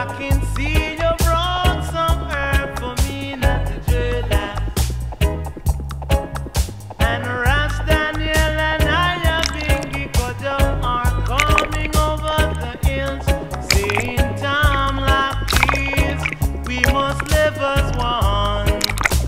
can see you brought some herb for me, not the dreadlocks. And Ras Daniel and I have been Kojo are coming over the hills, saying time like this, we must live as one.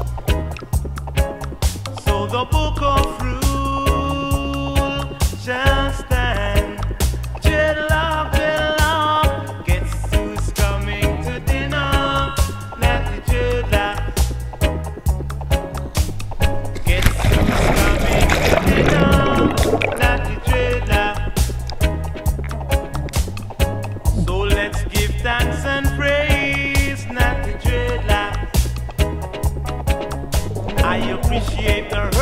So the book of rule shall stand. Dreadlock belong, guess who's coming to dinner? Not the dreadlock. Guess who's coming to dinner? Not the dreadlock. So let's give thanks and praise, not the dreadlock. I appreciate the